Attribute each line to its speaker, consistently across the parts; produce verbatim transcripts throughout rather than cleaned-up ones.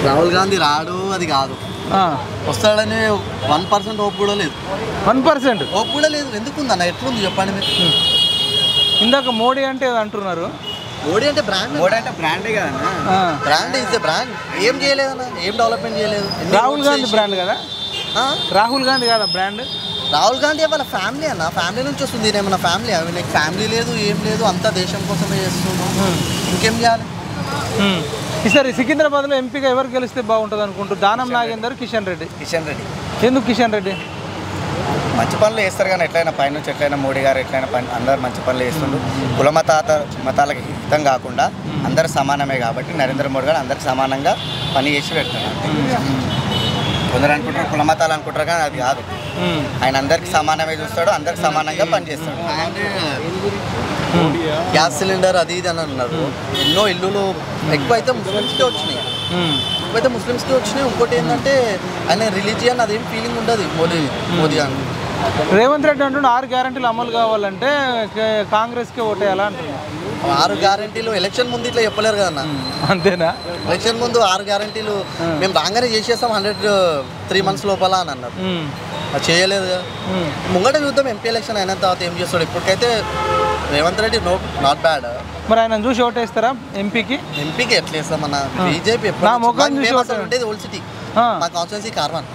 Speaker 1: రాహుల్ గాంధీ రాడు అది కాదు, వస్తాడని వన్ పర్సెంట్ హోప్ కూడా లేదు.
Speaker 2: వన్ పర్సెంట్
Speaker 1: హోప్ కూడా లేదు. ఎందుకుందన్న? ఎట్లుంది చెప్పండి మీరు.
Speaker 2: ఇందాక మోడీ అంటే అంటున్నారు.
Speaker 1: మోడీ అంటే బ్రాండ్,
Speaker 3: మోడీ అంటే బ్రాండే కదన్నా.
Speaker 1: Brand is the brand. ఏం చేయలేదన్న, ఏం డెవలప్మెంట్ చేయలేదు.
Speaker 2: రాహుల్ గాంధీ బ్రాండ్ కదా, రాహుల్ గాంధీ కదా బ్రాండ్.
Speaker 1: రాహుల్ గాంధీ వాళ్ళ ఫ్యామిలీ అన్న, ఫ్యామిలీ నుంచి వస్తుంది. ఏమన్నా ఫ్యామిలీ అవి నీకు ఫ్యామిలీ లేదు, ఏం లేదు, అంతా దేశం కోసమే చేస్తున్నాం. ఇంకేం చేయాలి?
Speaker 2: ఈసారి సికింద్రాబాద్లో ఎంపీగా ఎవరు గెలిస్తే బాగుంటుంది అనుకుంటారు? దానం నాగేందర్, కిషన్ రెడ్డి.
Speaker 3: కిషన్ రెడ్డి.
Speaker 2: ఎందుకు కిషన్ రెడ్డి?
Speaker 3: మంచి పనులు చేస్తారు కానీ ఎట్లయినా పైనుంచి ఎట్లయినా మోడీ గారు ఎట్లయినా పని అందరు మంచి పనులు చేస్తుండ్రు. కుల మతాత మతాలకు హితం కాకుండా అందరు సమానమే కాబట్టి నరేంద్ర మోడీ గారు అందరికి సమానంగా పని చేసి పెడుతున్నారు. కొందరు అనుకుంటారు కుల మతాలు అనుకుంటారు కానీ అది కాదు. ఆయన అందరికి సమానమే చూస్తాడు, అందరికి సమానంగా పనిచేస్తాడు.
Speaker 1: గ్యాస్ సిలిండర్ అది ఇది అని అన్నారు. ఎన్నో ఇల్లులు ఎక్కువ అయితే ముస్లిమ్స్కే వచ్చినాయి, ఎక్కువైతే ముస్లిమ్స్కే వచ్చినాయి. ఇంకోటి ఏంటంటే ఆయన రిలీజియన్ అదేం ఫీలింగ్ ఉండదు మోదీ మోదీ అని.
Speaker 2: రేవంత్ రెడ్డి అంటుండే ఆరు గ్యారెంటీలు అమలు కావాలంటే కాంగ్రెస్కే ఓటేయాలా అంటున్నారు.
Speaker 1: ఆరు గ్యారెంటీలు ఎలక్షన్ ముందు ఇట్లా చెప్పలేరు కదన్న.
Speaker 2: అంతేనా?
Speaker 1: ఎలక్షన్ ముందు ఆరు గ్యారెంటీలు మేము రాగానే చేసేస్తాం హండ్రెడ్ త్రీ మంత్స్ లోపల అని అన్నారు. అది చేయలేదు కదా. ముంగట చూద్దాం ఎంపీ ఎలక్షన్ అయిన తర్వాత ఏం చేస్తాడు. ఇప్పటికైతే Revanth Reddy no not bad.
Speaker 2: మరి ఆయన చూసి ఓటేస్తారా ఎంపీకి?
Speaker 1: ఎంపీకి ఎట్లా వేస్తాం మన బీజేపీ ఉండేది ఓల్డ్ సిటీ, మా కాన్స్టిట్యున్సీ కార్వాన్.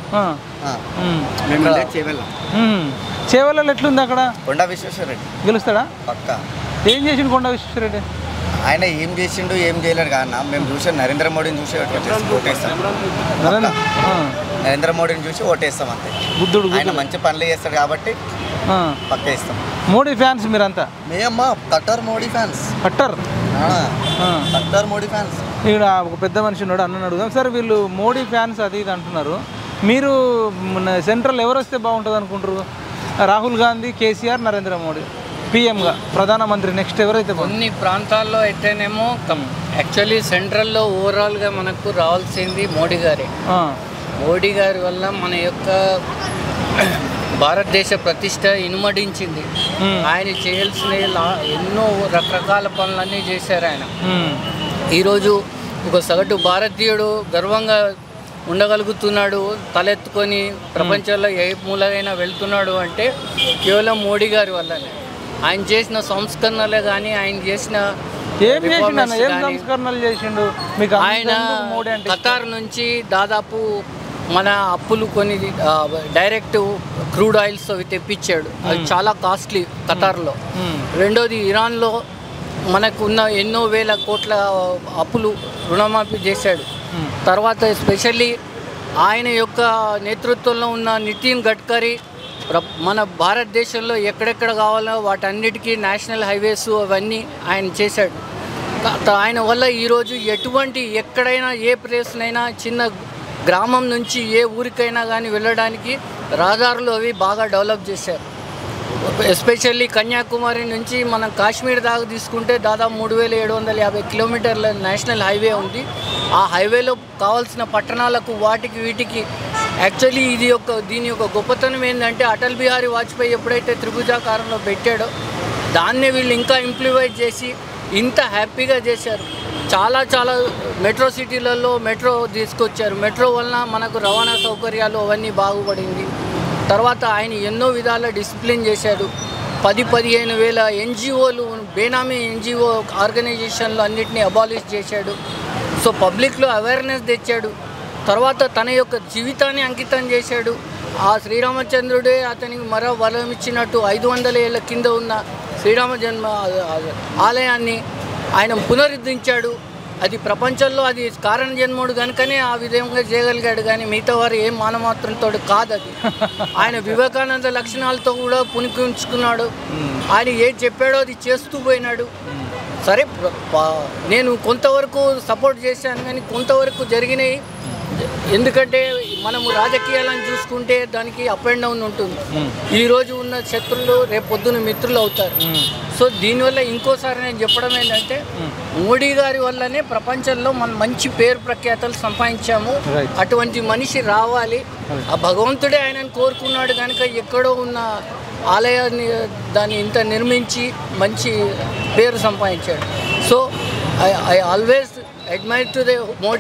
Speaker 2: చేవలలో ఎట్లుంది అక్కడ?
Speaker 3: కొండా విశ్వేశ్వరరెడ్డి
Speaker 2: గెలుస్తాడా?
Speaker 3: పక్కా.
Speaker 2: ఏం చేసిండు కొండా విశ్వేశ్వరరెడ్డి?
Speaker 3: ఆయన ఏం చేసిండు ఏం చేయలేడు కానీ మేము చూసాం నరేంద్ర మోడీని చూసి ఓటేస్తాం. నరేంద్ర మోడీని చూసి ఓటేస్తాం అంతే.
Speaker 2: బుద్ధుడు
Speaker 3: ఆయన మంచి పనులు చేస్తాడు కాబట్టి పక్కా ఇస్తాం.
Speaker 2: మోడీ ఫ్యాన్స్ మీరంతా?
Speaker 1: మేమమ్మా కట్టర్ మోడీ ఫ్యాన్స్.
Speaker 2: కట్టర్
Speaker 1: కట్టర్ మోడీ ఫ్యాన్స్.
Speaker 2: ఇక్కడ ఒక పెద్ద మనిషి ఉన్నాడు, అన్న అడుగుదాం. సార్ వీళ్ళు మోడీ ఫ్యాన్స్ అది ఇది అంటున్నారు, మీరు సెంట్రల్ ఎవరు వస్తే బాగుంటుంది అనుకుంటారు? రాహుల్ గాంధీ, కేసీఆర్, నరేంద్ర మోడీ పిఎంగా ప్రధానమంత్రి నెక్స్ట్ ఎవరైతే?
Speaker 4: కొన్ని ప్రాంతాల్లో అయితేనేమో యాక్చువల్లీ సెంట్రల్లో ఓవరాల్గా మనకు రావాల్సింది మోడీ గారే. మోడీ గారి వల్ల మన యొక్క భారతదేశ ప్రతిష్ట ఇనుమడించింది. ఆయన చేయాల్సిన ఎన్నో రకరకాల పనులన్నీ చేశారు ఆయన. ఈరోజు ఒక సగటు భారతీయుడు గర్వంగా ఉండగలుగుతున్నాడు, తలెత్తుకొని ప్రపంచంలో ఏ మూలైనా వెళ్తున్నాడు అంటే కేవలం మోడీ గారి వల్లనే. ఆయన చేసిన సంస్కరణలే కానీ ఆయన చేసిన ఆయన ఖతార్ నుంచి దాదాపు మన అప్పులు కొన్ని డైరెక్ట్ క్రూడ్ ఆయిల్స్ అవి తెప్పించాడు, అది చాలా కాస్ట్లీ ఖతార్లో. రెండోది ఇరాన్లో మనకు ఉన్న ఎన్నో వేల కోట్ల అప్పులు రుణమాఫీ చేశాడు. తర్వాత ఎస్పెషల్లీ ఆయన యొక్క నేతృత్వంలో ఉన్న నితిన్ గడ్కరీ మన భారతదేశంలో ఎక్కడెక్కడ కావాలో వాటన్నిటికీ నేషనల్ హైవేస్ అవన్నీ ఆయన చేశాడు. ఆయన వల్ల ఈరోజు ఎటువంటి ఎక్కడైనా ఏ ప్లేస్నైనా చిన్న గ్రామం నుంచి ఏ ఊరికైనా కానీ వెళ్ళడానికి రహదారులు అవి బాగా డెవలప్ చేశారు. ఎస్పెషల్లీ కన్యాకుమారి నుంచి మనం కాశ్మీర్ దాకా తీసుకుంటే దాదాపు మూడు వేల ఏడు వందల యాభై కిలోమీటర్ల నేషనల్ హైవే ఉంది. ఆ హైవేలో కావాల్సిన పట్టణాలకు వాటికి వీటికి యాక్చువల్లీ ఇది యొక్క దీని యొక్క గొప్పతనం ఏంటంటే అటల్ బిహారీ వాజ్పేయి ఎప్పుడైతే త్రిభుజాకారంలో పెట్టాడో దాన్నే వీళ్ళు ఇంకా ఇంప్లిమెంట్ చేసి ఇంత హ్యాపీగా చేశారు. చాలా చాలా మెట్రో సిటీలలో మెట్రో తీసుకొచ్చారు. మెట్రో వలన మనకు రవాణా సౌకర్యాలు అవన్నీ బాగుపడింది. తర్వాత ఆయన ఎన్నో విధాల డిసిప్లిన్ చేశాడు. పది పదిహేను వేల ఎన్జిఓలు బేనామీ ఎన్జిఓ ఆర్గనైజేషన్లు అన్నింటినీ అబాలిష్ చేశాడు. సో పబ్లిక్లో అవేర్నెస్ తెచ్చాడు. తర్వాత తన యొక్క జీవితాన్ని అంకితం చేశాడు. ఆ శ్రీరామచంద్రుడే అతనికి మరో వరం ఇచ్చినట్టు ఐదు వందల ఏళ్ళ కింద ఉన్న శ్రీరామ జన్మ ఆలయాన్ని ఆయన పునరుద్ధరించాడు. అది ప్రపంచంలో అది కారణ జన్ముడు కనుకనే ఆ విధంగా చేయగలిగాడు, కానీ మిగతా వారు ఏం మానమాత్రంతో కాదు. అది ఆయన వివేకానంద లక్షణాలతో కూడా పునికించుకున్నాడు. ఆయన ఏది చెప్పాడో అది చేస్తూ పోయినాడు. సరే నేను కొంతవరకు సపోర్ట్ చేశాను, కానీ కొంతవరకు జరిగినాయి. ఎందుకంటే మనము రాజకీయాలను చూసుకుంటే దానికి అప్ అండ్ డౌన్ ఉంటుంది. ఈరోజు ఉన్న శత్రులు రేపు పొద్దున మిత్రులు అవుతారు. సో దీనివల్ల ఇంకోసారి నేను చెప్పడం ఏంటంటే మోడీ గారి వల్లనే ప్రపంచంలో మనం మంచి పేరు ప్రఖ్యాతలు సంపాదించాము. అటువంటి మనిషి రావాలి. ఆ భగవంతుడే ఆయనను కోరుకున్నాడు కనుక ఎక్కడో ఉన్న ఆలయాన్ని దాన్ని ఇంత నిర్మించి మంచి పేరు సంపాదించాడు. So I I always admire to the Modi.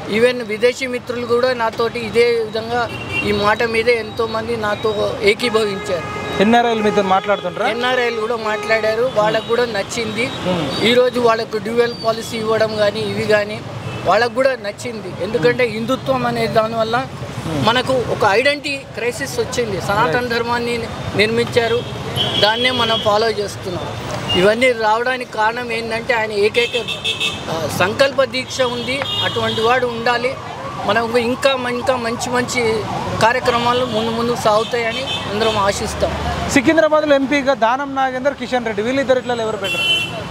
Speaker 4: Even విదేశీ మిత్రులు కూడా నాతోటి ఇదే విధంగా ఈ మాట మీదే ఎంతోమంది నాతో ఏకీభవించారు.
Speaker 2: ఎన్ఆర్ఐలు మీతో మాట్లాడుతుంటారా?
Speaker 4: ఎన్ఆర్ఐలు కూడా మాట్లాడారు, వాళ్ళకు కూడా నచ్చింది. ఈరోజు వాళ్ళకు డ్యూయల్ పాలసీ ఇవ్వడం కానీ ఇవి కానీ వాళ్ళకు కూడా నచ్చింది. ఎందుకంటే హిందుత్వం అనే దానివల్ల మనకు ఒక ఐడెంటిటీ క్రైసిస్ వచ్చింది. సనాతన ధర్మాన్ని నిర్మించారు, దాన్నే మనం ఫాలో చేస్తున్నాం. ఇవన్నీ రావడానికి కారణం ఏంటంటే ఆయన ఏకైక సంకల్ప దీక్ష ఉంది. అటువంటి వాడు ఉండాలి. మనకు ఇంకా ఇంకా మంచి మంచి కార్యక్రమాలు ముందు ముందు సాగుతాయని అందరం ఆశిస్తాం.
Speaker 2: సికింద్రాబాద్లో ఎంపీగా దానం నాగేందర్, కిషన్ రెడ్డి వీళ్ళిద్దరు ఇట్లా ఎవరు పెట్టరు?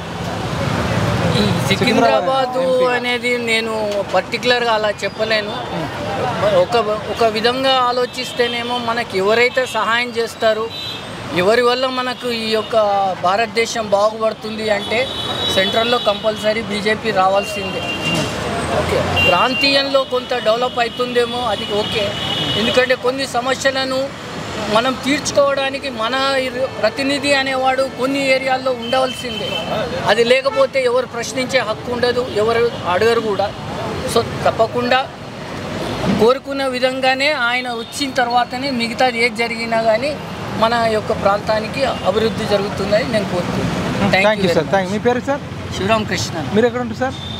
Speaker 4: ఈ సికింద్రాబాదు అనేది నేను పర్టికులర్గా అలా చెప్పలేను. ఒక ఒక విధంగా ఆలోచిస్తేనేమో మనకి ఎవరైతే సహాయం చేస్తారో, ఎవరి వల్ల మనకు ఈ యొక్క భారతదేశం బాగుపడుతుంది అంటే సెంట్రల్లో కంపల్సరీ బీజేపీ రావాల్సిందే. ఓకే, ప్రాంతీయంలో కొంత డెవలప్ అవుతుందేమో, అది ఓకే. ఎందుకంటే కొన్ని సమస్యలను మనం తీర్చుకోవడానికి మన ప్రతినిధి అనేవాడు కొన్ని ఏరియాల్లో ఉండవలసిందే. అది లేకపోతే ఎవరు ప్రశ్నించే హక్కు ఉండదు, ఎవరు అడగరు కూడా. సో తప్పకుండా కోరుకున్న విధంగానే ఆయన వచ్చిన తర్వాతనే మిగతాది ఏది జరిగినా కానీ మన యొక్క ప్రాంతానికి అభివృద్ధి జరుగుతుందని నేను కోరుకుంటున్నాను.
Speaker 2: Thank you sir. థ్యాంక్ మీ పేరు సార్?
Speaker 4: శివరామకృష్ణ.
Speaker 2: మీరు ఎక్కడ ఉంటారు సార్?